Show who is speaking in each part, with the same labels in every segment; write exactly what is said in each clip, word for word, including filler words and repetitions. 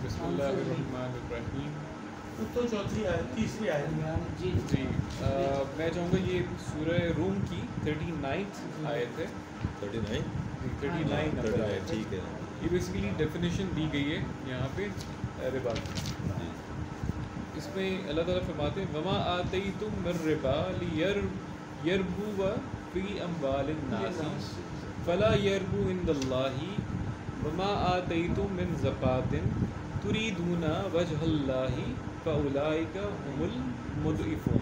Speaker 1: بسم اللہ الرحمن الرحیم.
Speaker 2: تو چوتھی آیت تیسری آیت
Speaker 1: جی جی میں چاہوں گا یہ سورہ روم کی تھرٹی نائنتھ آیت ہے.
Speaker 3: Thirty nine
Speaker 1: thirty nine number آیت ہے.
Speaker 3: ٹھیک ہے.
Speaker 1: یہ بیسیکلی ڈیفینیشن دی گئی ہے یہاں پہ ربا کی. اس میں اللہ تعالیٰ فرماتے ہیں وما آتیتم من ربا لیربو فی اموال الناس فلا یربو عند اللہ وما آتیتم من زکاة تریدون وجہ اللہ فاولئک هم المضعفون.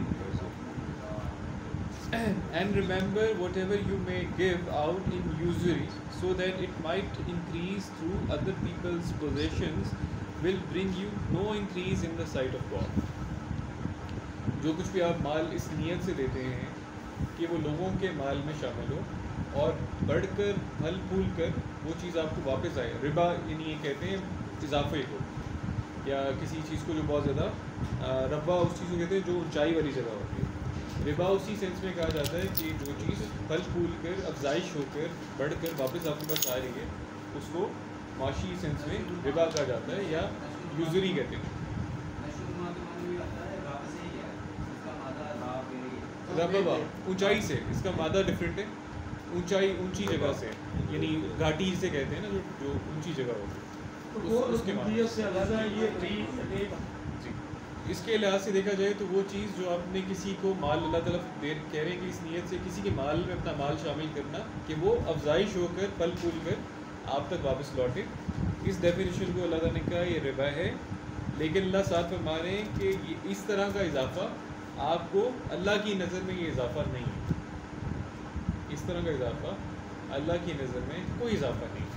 Speaker 1: And remember whatever you may give out in usury so that it might increase through other people's possessions will bring you no increase in the sight of God. جو کچھ بھی آپ مال اس نیت سے دیتے ہیں کہ وہ لوگوں کے مال میں شامل ہو اور بڑھ کر پھل پھول کر وہ چیز آپ کو واپس آئے. ربا یعنی یہ کہتے ہیں اضافے کو, یا کسی چیز کو جو بہت زیادہ ربا اس چیز کو کہتے ہیں جو اونچائی والی جگہ ہوتی ہے. ربا اسی سینس میں کہا جاتا ہے کہ جو چیز پھل پھول کر افزائش ہو کر بڑھ کر واپس آپ کے پاس آ رہی ہے اس کو معاشی سینس میں ربا کہا جاتا ہے یا یوزری کہتے ہیں. ربا اونچائی سے, اس کا مادہ ڈفرینٹ ہے. اونچائی اونچی جگہ سے یعنی گھاٹی سے کہتے ہیں نا جو جو اونچی جگہ ہوتی ہے اس کے معنی جی. اس کے لحاظ سے دیکھا جائے تو وہ چیز جو آپ نے کسی کو مال اللہ تعالیٰ دیر کہہ رہے ہیں کہ اس نیت سے کسی کے مال میں اپنا مال شامل کرنا کہ وہ افزائش ہو کر پھل پھول کر آپ تک واپس لوٹے, اس ڈیفینیشن کو اللہ تعالیٰ نے کہا یہ ربا ہے. لیکن اللہ صاحب فرما رہے ہیں کہ یہ اس طرح کا اضافہ آپ کو اللہ کی نظر میں یہ اضافہ نہیں ہے. اس طرح کا اضافہ اللہ کی نظر میں کوئی اضافہ نہیں.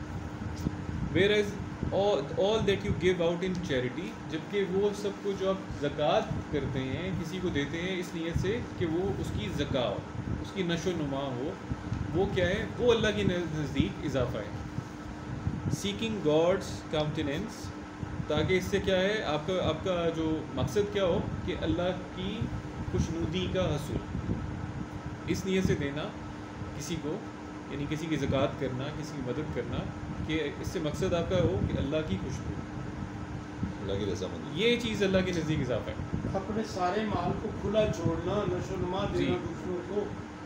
Speaker 1: whereas all, all that you give out in charity, جبکہ وہ سب کو جو آپ زکوٰۃ کرتے ہیں کسی کو دیتے ہیں اس نیت سے کہ وہ اس کی زکاة ہو, اس کی نشو و نما ہو, وہ کیا ہے, وہ اللہ کے نزدیک اضافہ ہے. سیکنگ گاڈس کاؤنٹیننس, تاکہ اس سے کیا ہے آپ کا آپ کا جو مقصد کیا ہو کہ اللہ کی خوشنودی کا حصول. اس نیت سے دینا کسی کو یعنی کسی کی زکوٰۃ کرنا, کسی کی مدد کرنا کہ اس سے مقصد آپ کا ہو کہ اللہ کی خوشنودی,
Speaker 3: اللہ کی رضامندی.
Speaker 1: یہ چیز اللہ کے نزدیک اضافہ ہے.
Speaker 2: اپنے سارے مال کو کھلا چھوڑنا, نشو و نما دینا دوسروں کو,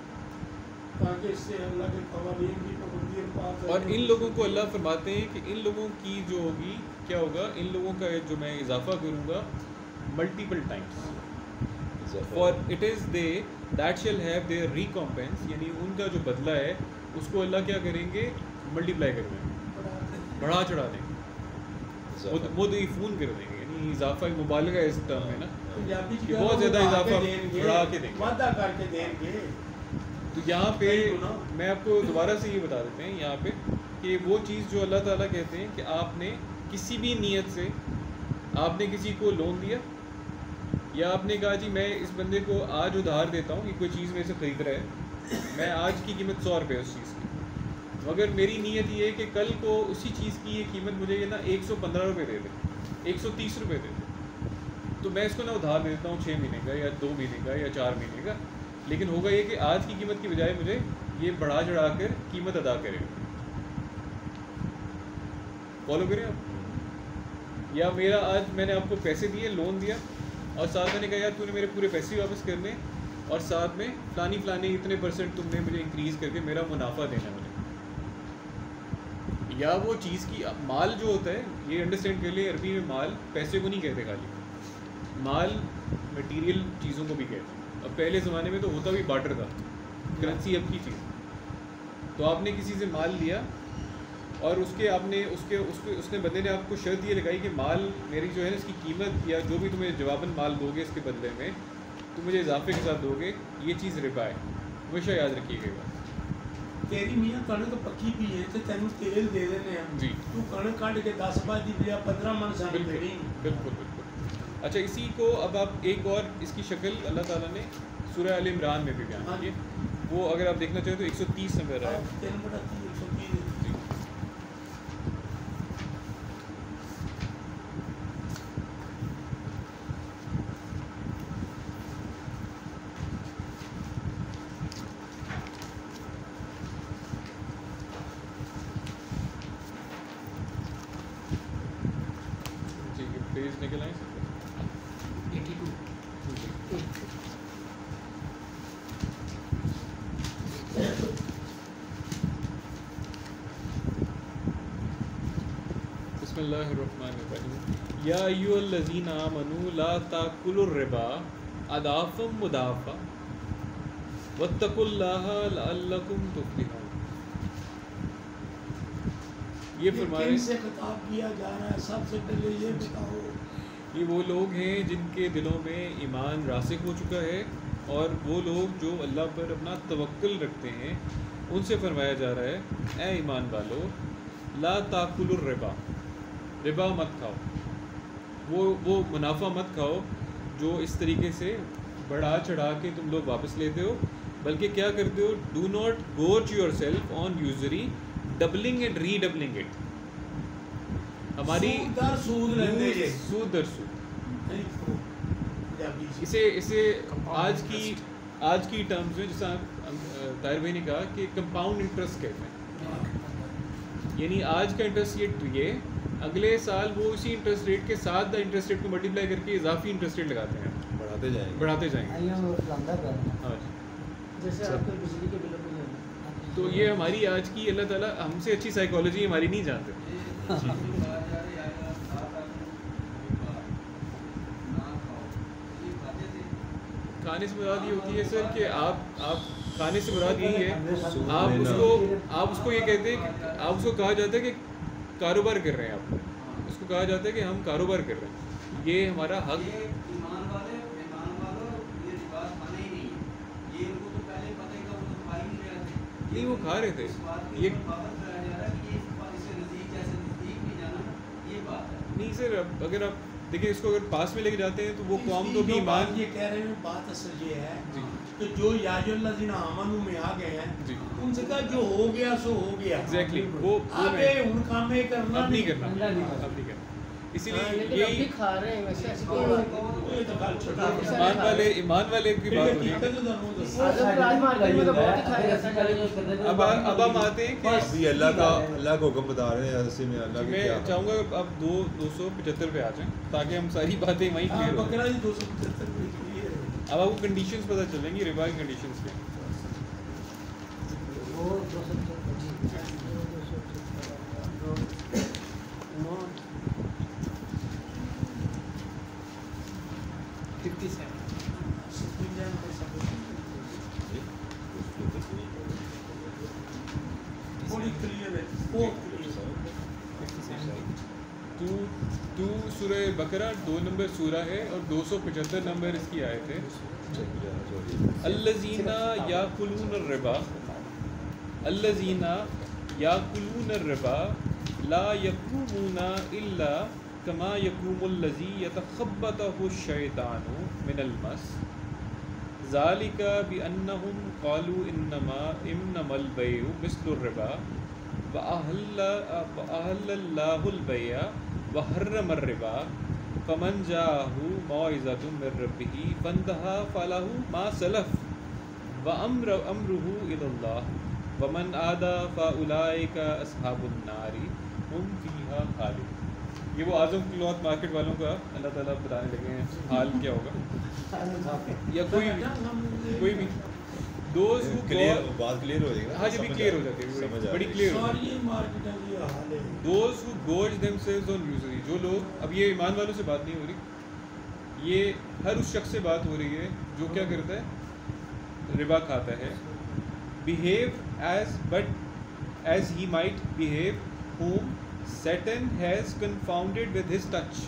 Speaker 2: تاکہ اس سے اللہ کے قوانین کی پابندی اور
Speaker 1: اور ان لوگوں کو اللہ فرماتے ہیں کہ ان لوگوں کی جو ہوگی کیا ہوگا, ان لوگوں کا جو میں اضافہ کروں گا multiple times. For it is they that shall have their recompense, یعنی ان کا جو بدلہ ہے اس کو اللہ کیا کریں گے, ملٹیپلائی کر دیں گے, بڑھا چڑھا دیں گے, مضاعفون کر دیں گے. یعنی اضافہ مبالغہ ہے اس ٹرم میں نا, کہ بہت زیادہ اضافہ بڑھا کے دیں گے,
Speaker 2: وعدہ کر کے دیں گے.
Speaker 1: تو یہاں پہ میں آپ کو دوبارہ سے یہ بتا دیتے ہیں یہاں پہ کہ وہ چیز جو اللہ تعالیٰ کہتے ہیں کہ آپ نے کسی بھی نیت سے آپ نے کسی کو لون دیا یا آپ نے کہا جی میں اس بندے کو آج ادھار دیتا ہوں کہ کوئی چیز میرے سے خرید رہا ہے, میں آج کی قیمت سو روپے اس چیز کی, مگر میری نیت یہ ہے کہ کل کو اسی چیز کی یہ قیمت مجھے یہ نا ایک سو پندرہ روپے دے دے, ایک سو تیس روپے دے دے, تو میں اس کو نا ادھار دے دیتا ہوں چھ مہینے کا یا دو مہینے کا یا چار مہینے کا. لیکن ہوگا یہ کہ آج کی قیمت کی بجائے مجھے یہ بڑھا چڑھا کر قیمت ادا کرے. فالو کریں آپ. یا میرا آج میں نے آپ کو پیسے دیے, لون دیا, اور ساتھ میں نے کہا یار تو نے میرے پورے پیسے واپس کرنے, اور ساتھ میں فلانی فلانی اتنے پرسنٹ تم نے مجھے انکریز کر کے میرا منافع دینا مجھے. یا وہ چیز کی مال جو ہوتا ہے, یہ انڈرسٹینڈ کر لیں عربی میں مال پیسے کو نہیں کہتے, خالی مال مٹیریل چیزوں کو بھی کہتے ہیں. اب پہلے زمانے میں تو ہوتا بھی بارٹر تھا, کرنسی اب کی چیز. تو آپ نے کسی سے مال لیا اور اس کے آپ نے اس کے اس کے اس نے بندے نے آپ کو شرط یہ لگائی کہ مال میری جو ہے نا اس کی قیمت یا جو بھی تمہیں جواباً مال دو گے اس کے بدلے میں تو مجھے اضافے کے ساتھ دو گے, یہ چیز ربا ہے. ہمیشہ یاد رکھیے گا.
Speaker 2: تیری میاں کڑک پکی بھی ہے تو تینوں تیل دے دینے ہیں
Speaker 1: جی,
Speaker 2: تو کڑک کاٹ کے دس بائی دی پندرہ من سال دینی.
Speaker 1: بالکل بالکل. اچھا اسی کو اب آپ ایک اور اس کی شکل اللہ تعالیٰ نے سورہ آل عمران میں بھی بیان کی ہے, وہ اگر آپ دیکھنا چاہیں تو ایک سو تیس نمبر ہے. पेज निकल आए
Speaker 4: एटी टू
Speaker 1: बिस्मिल्लाहिर्रहमानिर्रहीम या अय्युहल्लज़ीना आमनू ला ताकुलुर रिबा अदाफ़म मुदाफ़ा वत्तकुल्लाहा लअल्लकुम तुफ़्लिहून। ये फरमाए
Speaker 2: किन से खिताब किया जा रहा है? सबसे पहले ये बताओ।
Speaker 1: ये वो लोग हैं जिनके दिलों में ईमान रासिक हो चुका है और वो लोग जो अल्लाह पर अपना तवक्कुल रखते हैं, उनसे फरमाया जा रहा है ए ईमान वालो ला ताकुलुर रिबा, रिबा मत खाओ, वो वो मुनाफा मत खाओ जो इस तरीके से बढ़ा चढ़ा के तुम लोग वापस लेते हो, बल्कि क्या करते हो, do not gorge yourself on usury doubling and redoubling it. हमारी
Speaker 2: सूद दर सूद लेंदे ये।
Speaker 1: सूद दर सूद,
Speaker 2: पंजाबी से।
Speaker 1: इसे इसे आज की आज की टर्म्स में जैसा ताहिर भाई ने कहा कि कंपाउंड इंटरेस्ट कहते हैं, यानी आज का इंटरेस्ट रेट ये, अगले साल वो उसी इंटरेस्ट रेट के साथ इंटरेस्ट रेट को मल्टीप्लाई करके इजाफी इंटरेस्ट रेट लगाते हैं,
Speaker 3: बढ़ाते जाएंगे
Speaker 1: बढ़ाते जाएंगे। हाँ जी,
Speaker 4: जैसे आपके बिजली के बिलों में
Speaker 1: तो ये हमारी आज की, अल्लाह ताला हमसे अच्छी साइकोलॉजी हमारी नहीं जानते। खाने से मुराद ये होती है सर कि आप आप खाने से मुराद यही है, आप उसको आप उसको ये कहते हैं कि आप उसको कहा जाता है कि कारोबार कर रहे हैं, आप उसको कहा जाता है कि हम कारोबार कर रहे हैं, ये हमारा हक।
Speaker 5: ईमान वाले ईमान वालों ये रिवाज माने ही नहीं है, ये उनको तो पहले पता ही था, वो तो खा ही नहीं रहे थे,
Speaker 1: नहीं वो खा रहे थे,
Speaker 5: इस बात
Speaker 1: ये
Speaker 5: के ऊपर पाबंद कराया जा रहा है कि ये इस बात इससे नज़दीक जैसे नज़दीक नहीं जाना, ये बात है।
Speaker 1: नहीं सर, अब अगर आप देखिए इसको अगर पास में लेके जाते हैं तो वो कौम तो भी
Speaker 2: जो
Speaker 1: ईमान
Speaker 2: बात ये कह रहे हैं, बात असल ये है
Speaker 1: जी
Speaker 2: कि जो याजुल्लज़ीना आमनू में आ गए हैं,
Speaker 1: जी
Speaker 2: उनसे कहा जो हो गया सो हो गया,
Speaker 1: एग्जैक्टली, वो वो
Speaker 2: आगे
Speaker 1: मैं-
Speaker 2: उन काम में करना
Speaker 1: अब नहीं करना,
Speaker 4: अल्लाह नहीं
Speaker 1: अब नहीं करना, इसीलिए
Speaker 4: लेकिन अब
Speaker 1: यही
Speaker 4: भी खा रहे हैं वैसे ऐसी कोई
Speaker 2: ये तो गल छोटा
Speaker 4: काफी
Speaker 1: ईमान वाले ईमान वाले की बात हो रही है।
Speaker 4: आजम राज मार्केट में तो बहुत ही खाया जाता है।
Speaker 1: अब आ- अब हम आते हैं कि
Speaker 3: अभी अल्लाह का अल्लाह को हुक्म बता रहे हैं, ऐसे में अल्लाह की
Speaker 1: मैं
Speaker 3: क्या
Speaker 1: चाहूँगा अब दो दो सौ पचहत्तर पे आ जाएं ताकि हम सारी बातें वहीं क्लियर हो जाएं।
Speaker 2: बकरा जी दो सौ पचहत्तर में क्लियर है।
Speaker 1: अब आपको कंडीशंस पता चलेंगी, रिबा की कंडीशंस के।
Speaker 4: वो दो सौ फिफ्टी सेवन
Speaker 2: थोड़ी क्लियर है, वो क्लियर है।
Speaker 1: टू टू सूरह बकरा दो नंबर सूरा है और दो सौ पचहत्तर नंबर इसकी आयत है। अल्लज़ीना याकुलून रिबा, अल्लज़ीना याकुलून रिबा ला यक़ूमूना इल्ला कमा यक़ूमुल्लज़ी यतख़ब्बतहु शैतानु मिनल मस ज़ालिका बिअन्नहुम क़ालू इन्नमा इन्नमल बैउ मिस्लुर रिबा व अहल्लल्लाहुल बैअ व हर्रमर रिबा फमन जाअहु मौइज़तुम मिर रब्बिही फंतहा फलहु मा सलफ व अम्र अम्रुहु इलल्लाह व मन आदा फउलाइका अस्हाबुन नारी हुम फीहा खालिदून। ये वो आज़म क्लॉथ मार्केट वालों का अल्लाह ताला बताने लगे हैं हाल क्या होगा, या कोई भी कोई भी दोस्त हु
Speaker 3: क्लियर बात क्लियर हो जाएगी।
Speaker 1: हाँ जी, भी क्लियर हो जाती है,
Speaker 3: समझ आ
Speaker 1: बड़ी
Speaker 3: रही है।
Speaker 1: क्लियर हो
Speaker 2: सारी मार्केट की हाल है।
Speaker 1: Those who gorge themselves on usury, जो लोग, अब ये ईमान वालों से बात नहीं हो रही, ये हर उस शख्स से बात हो रही है जो क्या करता है, रिबा खाता है, behave as but as he might behave whom Satan has confounded with his touch।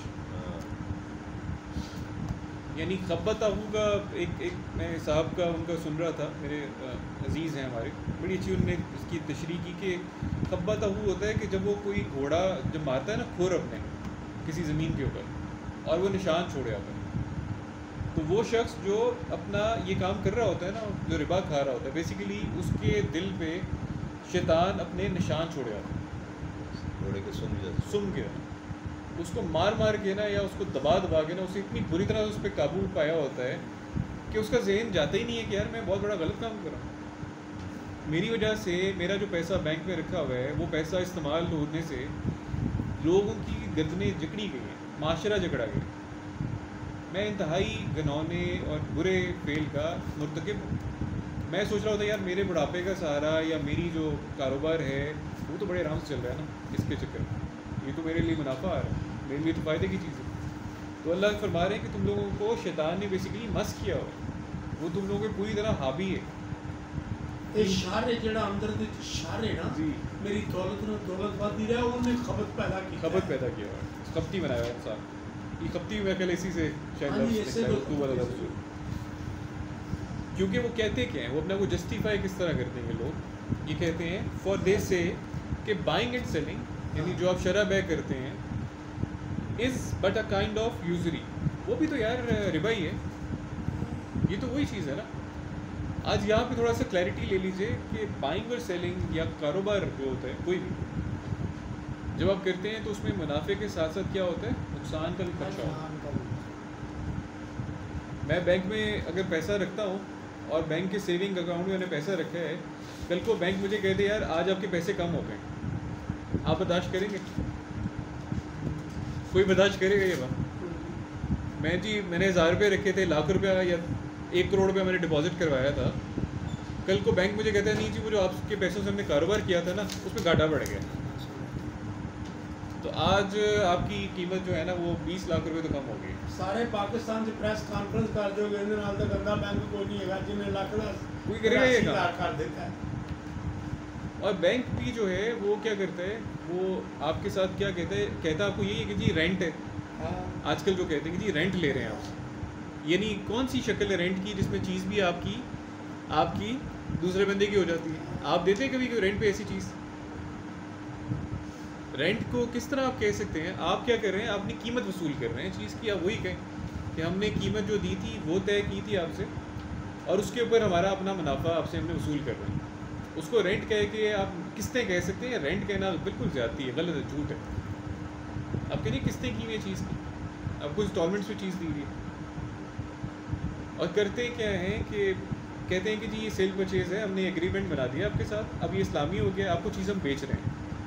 Speaker 1: यानी खब्बताहू का एक एक मैं साहब का उनका सुन रहा था, मेरे अजीज़ हैं हमारे, बड़ी अच्छी उन्होंने इसकी तशरीह की कि खब्बताहू होता है कि जब वो कोई घोड़ा जब मारता है ना खुर अपने किसी ज़मीन के ऊपर और वो निशान छोड़े आता है, तो वो शख्स जो अपना ये काम कर रहा होता है ना, जो रिबा खा रहा होता है, बेसिकली उसके दिल पे शैतान अपने निशान छोड़े आता है,
Speaker 3: घोड़े के सुन जैसे
Speaker 1: सुम के उसको मार मार के ना, या उसको दबा दबा के ना, उसे इतनी बुरी तरह उस पर काबू पाया होता है कि उसका जहन जाता ही नहीं है कि यार मैं बहुत बड़ा गलत काम कर रहा हूँ, मेरी वजह से मेरा जो पैसा बैंक में रखा हुआ है वो पैसा इस्तेमाल होने से लोगों की गर्दनें जकड़ी गई हैं, معاشرہ جھگڑا گیا. میں انتہائی گنونے اور برے فعل کا مرتکب ہوں. میں سوچ رہا ہوتا یار میرے بڑھاپے کا سہارا یا میری جو کاروبار ہے وہ تو بڑے آرام سے چل رہا ہے نا, اس کے چکر میں یہ تو میرے لیے منافع آ رہا ہے, میرے لیے تو فائدے کی چیز ہے. تو اللہ فرما رہے ہیں کہ تم لوگوں کو شیطان نے بیسیکلی مس کیا ہوا ہے, وہ تم لوگوں کے پوری طرح حاوی ہے.
Speaker 2: یہ شارے جڑا اندر دے شارے نا
Speaker 1: جی
Speaker 2: میری دولت نہ دولت بادی رہا انہوں نے خبت پیدا کی
Speaker 1: خبت پیدا کیا ہوا ہے, خپتی بنایا ہوا ہے انسان. یہ خپتی میں خیال اسی سے شاید
Speaker 2: ہاں جی،
Speaker 1: لفظ
Speaker 2: اس سے
Speaker 1: نکلا ہے,
Speaker 2: تو-
Speaker 1: اردو والا لفظ. کیونکہ وہ کہتے کیا ہیں, وہ اپنا کو جسٹیفائی کس طرح کرتے ہیں لوگ. یہ کہتے ہیں فار دے سے کہ بائنگ اینڈ سیلنگ یعنی جو آپ شرح بیع کرتے ہیں is but a kind of usury. وہ بھی تو یار ربا ہی ہے, یہ تو وہی چیز ہے نا. آج یہاں پہ تھوڑا سا کلیئرٹی لے لیجئے کہ بائنگ اور سیلنگ یا کاروبار جو ہوتا ہے کوئی بھی جب آپ کرتے ہیں تو اس میں منافع کے ساتھ ساتھ کیا ہوتا ہے, نقصان کا بھی خدشہ ہوتا ہے. میں بینک میں اگر پیسہ رکھتا ہوں اور بینک کے سیونگ اکاؤنٹ میں میں نے پیسہ رکھا ہے, کل کو بینک مجھے کہہ دے یار آج آپ کے پیسے کم ہو گئے, آپ برداشت کریں گے؟ کوئی برداشت کرے گا یہ بات؟ میں جی میں نے ہزار روپے رکھے تھے, لاکھ روپیہ یا ایک کروڑ روپیہ میں نے ڈپازٹ کروایا تھا, کل کو بینک مجھے کہتا ہے نہیں جی وہ جو آپ کے پیسوں سے ہم نے کاروبار کیا تھا نا اس میں گھاٹا بڑھ گیا, تو آج آپ کی قیمت جو ہے نا وہ بیس لاکھ روپے تو کم ہو گئی.
Speaker 2: سارے پاکستان سے پریس کانفرنس کر دو گے نال دا گندا بینک کوئی نہیں ہے جنہیں لاکھ دا
Speaker 1: کوئی کرے گا یہ کام.
Speaker 2: کر دیتا ہے.
Speaker 1: اور بینک بھی جو ہے وہ کیا کرتا ہے, وہ آپ کے ساتھ کیا کہتا ہے, کہتا ہے آپ کو یہی ہے کہ جی رینٹ ہے. آج کل جو کہتے ہیں کہ جی رینٹ لے رہے ہیں آپ, یعنی کون سی شکل ہے رینٹ کی جس میں چیز بھی آپ کی آپ کی دوسرے بندے کی ہو جاتی ہے. آپ دیتے ہیں کبھی کوئی رینٹ پہ ایسی چیز؟ رینٹ کو کس طرح آپ کہہ سکتے ہیں, آپ کیا کر رہے ہیں, آپ اپنی قیمت وصول کر رہے ہیں چیز کی. آپ وہی کہیں کہ ہم نے قیمت جو دی تھی وہ طے کی تھی آپ سے اور اس کے اوپر ہمارا اپنا منافع آپ سے ہم نے وصول کر رہے ہیں. اس کو رینٹ کہہ کے آپ قسطیں کہہ سکتے ہیں. رینٹ کہنا بالکل زیادتی ہے, غلط ہے, جھوٹ ہے. آپ کہہ رہے قسطیں کی ہوئی چیز کی, آپ کو انسٹالمنٹس میں چیز دی ہوئی ہے. اور کرتے کیا ہیں کہ کہتے ہیں کہ جی یہ سیل پرچیز ہے, ہم نے ایگریمنٹ بنا دیا آپ کے ساتھ, اب یہ اسلامی ہو گیا, آپ کو چیز ہم بیچ رہے ہیں.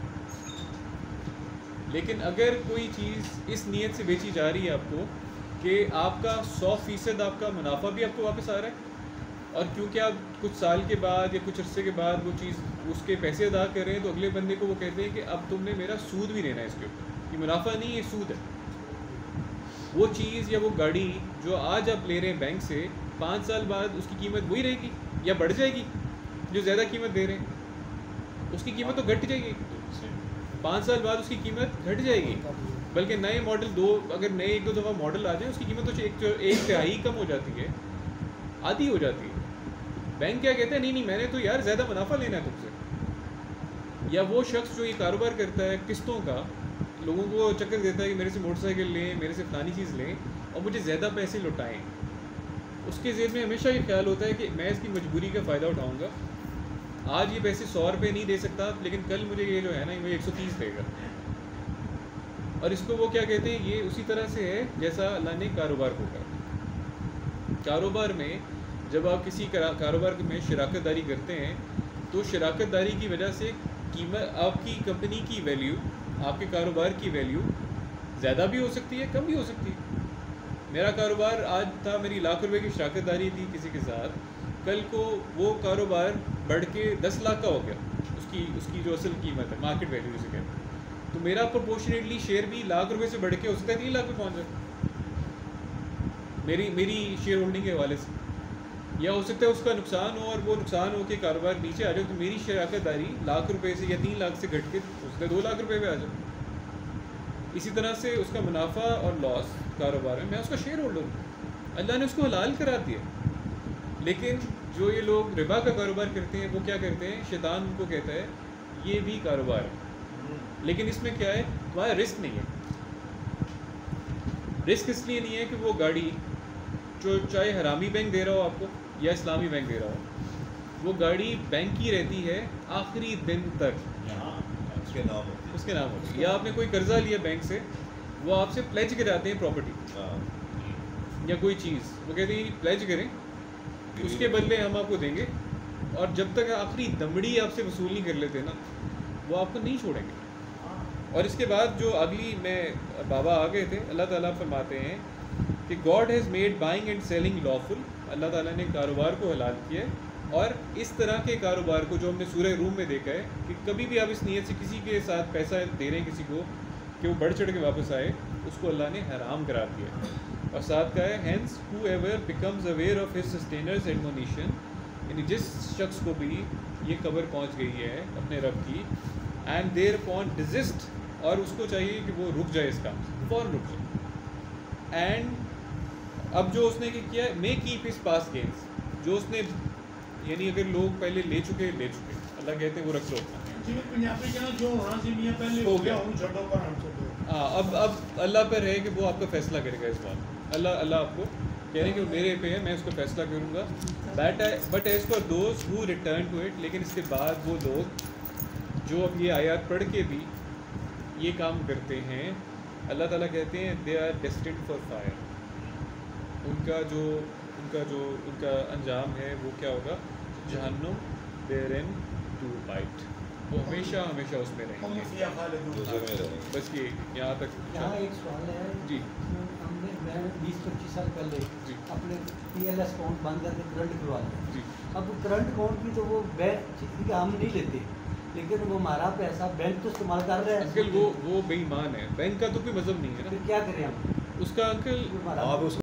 Speaker 1: لیکن اگر کوئی چیز اس نیت سے بیچی جا رہی ہے آپ کو کہ آپ کا سو فیصد آپ کا منافع بھی آپ کو واپس آ رہا ہے, اور کیونکہ آپ کچھ سال کے بعد یا کچھ عرصے کے بعد وہ چیز اس کے پیسے ادا کر رہے ہیں, تو اگلے بندے کو وہ کہتے ہیں کہ اب تم نے میرا سود بھی لینا ہے اس کے اوپر. یہ منافع نہیں, یہ سود ہے. وہ چیز یا وہ گاڑی جو آج آپ لے رہے ہیں بینک سے, پانچ سال بعد اس کی قیمت وہی رہے گی یا بڑھ جائے گی. جو زیادہ قیمت دے رہے ہیں اس کی قیمت تو گھٹ جائے گی, پانچ سال بعد اس کی قیمت گھٹ جائے گی. بلکہ نئے ماڈل دو اگر نئے ایک دو دفعہ ماڈل آ جائیں اس کی قیمت تو ایک ایک تہائی کم ہو جاتی ہے, آدھی ہو جاتی ہے. بینک کیا کہتے ہیں, نہیں نہیں میں نے تو یار زیادہ منافع لینا ہے تم سے. یا وہ شخص جو یہ کاروبار کرتا ہے قسطوں کا, لوگوں کو چکر دیتا ہے کہ میرے سے موٹر سائیکل لیں, میرے سے فلانی چیز لیں اور مجھے زیادہ پیسے لوٹائیں. اس کے ذہن میں ہمیشہ یہ خیال ہوتا ہے کہ میں اس کی مجبوری کا فائدہ اٹھاؤں گا. آج یہ پیسے سو روپے نہیں دے سکتا, لیکن کل مجھے یہ جو ہے نا وہ ایک سو تیس دے گا. اور اس کو وہ کیا کہتے ہیں, یہ اسی طرح سے ہے جیسا اللہ نے کاروبار کو کہا. کاروبار میں جب آپ کسی کاروبار میں شراکت داری کرتے ہیں تو شراکت داری کی وجہ سے قیمت آپ کی کمپنی کی ویلیو, آپ کے کاروبار کی ویلیو زیادہ بھی ہو سکتی ہے, کم بھی ہو سکتی ہے. میرا کاروبار آج تھا, میری لاکھ روپے کی شراکت داری تھی کسی کے ساتھ, کل کو وہ کاروبار بڑھ کے دس لاکھ کا ہو گیا, اس کی اس کی جو اصل قیمت ہے مارکیٹ ویلیو جسے کہتے ہیں, تو میرا پرپورشنیٹلی شیئر بھی لاکھ روپے سے بڑھ کے ہو سکتا ہے تین لاکھ پہ پہنچ جائے میری میری شیئر ہولڈنگ کے حوالے سے. یا ہو سکتا ہے اس کا نقصان ہو اور وہ نقصان ہو کے کاروبار نیچے آ جائے, تو میری شراکت داری لاکھ روپے سے یا تین لاکھ سے گھٹ کے ہو سکتا ہے دو لاکھ روپے پہ آ جائے. اسی طرح سے اس کا منافع اور لاس کاروبار میں, میں اس کا شیئر ہولڈر ہوں. اللہ نے اس کو حلال قرار دیا. لیکن جو یہ لوگ ربا کا کاروبار کرتے ہیں وہ کیا کرتے ہیں, شیطان ان کو کہتا ہے یہ بھی کاروبار ہے, لیکن اس میں کیا ہے, تمہارا رسک نہیں ہے. رسک اس لیے نہیں ہے کہ وہ گاڑی جو چاہے حرامی بینک دے رہا ہو آپ کو یا اسلامی بینک دے رہا ہو, وہ گاڑی بینک کی رہتی ہے آخری دن تک,
Speaker 3: اس کے نام ہوتی
Speaker 1: اس کے نام ہوتی ہے. یا آپ نے کوئی قرضہ لیا بینک سے, وہ آپ سے پلیج کراتے ہیں پراپرٹی یا کوئی چیز, وہ کہتے ہیں پلیج کریں اس کے بدلے ہم آپ کو دیں گے, اور جب تک آخری دمڑی آپ سے وصول نہیں کر لیتے نا وہ آپ کو نہیں چھوڑیں گے. اور اس کے بعد جو اگلی میں بابا آ گئے تھے، اللہ تعالیٰ فرماتے ہیں کہ God has made buying and selling lawful, اللہ تعالیٰ نے کاروبار کو حلال کیا ہے، اور اس طرح کے کاروبار کو جو ہم نے سورہ روم میں دیکھا ہے کہ کبھی بھی آپ اس نیت سے کسی کے ساتھ پیسہ دے رہے ہیں کسی کو کہ وہ بڑھ چڑھ کے واپس آئے، اس کو اللہ نے حرام قرار دیا ہے. اور ساتھ کا ہے hence whoever becomes aware of his sustainer's admonition, یعنی جس شخص کو بھی یہ خبر پہنچ گئی ہے اپنے رب کی، اینڈ دیر پون ڈزسٹ، اور اس کو چاہیے کہ وہ رک جائے اس کام سے، فوراً رک جائے. اینڈ اب جو اس نے کیا ہے، may keep his past gains, جو اس نے یعنی اگر لوگ پہلے لے چکے لے چکے اللہ کہتے ہیں وہ رکھ لو
Speaker 2: پنجابی کہنا جو ہونا سی میاں پہلے
Speaker 1: ہو
Speaker 2: ہو
Speaker 1: گیا.
Speaker 2: گیا ہوں چھوڑو پر ہم چھوڑو.
Speaker 1: ہاں اب اب اللہ پہ رہے کہ وہ آپ کا فیصلہ کرے گا اس بات. اللہ اللہ آپ کو کہہ رہے ہیں کہ میرے پہ ہے، میں اس کا فیصلہ کروں گا. But but as for those who return to it, لیکن اس کے بعد وہ لوگ جو اب یہ آیات پڑھ کے بھی یہ کام کرتے ہیں، اللہ تعالیٰ کہتے ہیں they are destined for fire. ان کا جو ان کا جو ان کا انجام ہے وہ کیا ہوگا؟ جہنم، دیر ان ٹو بائٹ، وہ ہمیشہ ہمیشہ اس میں رہیں گے. بس یہ یہاں تک.
Speaker 4: یہاں ایک سوال ہے
Speaker 1: جی
Speaker 4: ہم نے میں بیس پچیس سال پہلے
Speaker 1: جی
Speaker 4: اپنے پی ایل ایس اکاؤنٹ بند کر کے کرنٹ کھلوا لیا.
Speaker 1: جی
Speaker 4: اب کرنٹ اکاؤنٹ کی تو وہ بینک ہم نہیں لیتے، لیکن وہ ہمارا پیسہ بینک تو استعمال کر رہے ہیں.
Speaker 1: انکل وہ وہ بے ایمان ہے، بینک کا تو کوئی مذہب نہیں ہے نا.
Speaker 4: پھر کیا کریں ہم
Speaker 1: اس کا انکل
Speaker 4: ہمارا
Speaker 3: آپ اس